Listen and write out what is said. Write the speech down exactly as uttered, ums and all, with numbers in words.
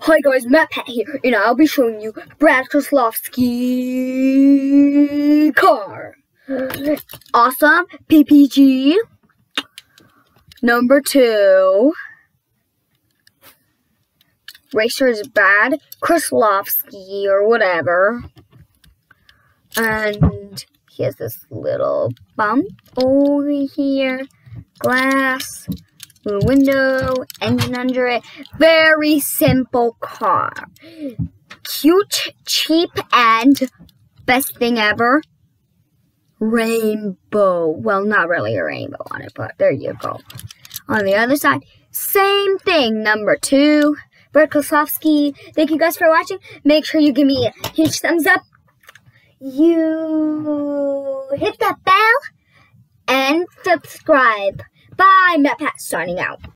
Hi guys, Matt Pat here, and I'll be showing you Brad Keselowski car. Awesome P P G number two. Racer is Brad Keselowski or whatever. And he has this little bump over here. Glass. Window, engine under it. Very simple car. Cute, cheap, and best thing ever, rainbow. Well, not really a rainbow on it, but there you go. On the other side, same thing. Number two, Brad Keselowski. Thank you guys for watching. Make sure you give me a huge thumbs up. You hit that bell and subscribe. Bye, Matt Pat signing out.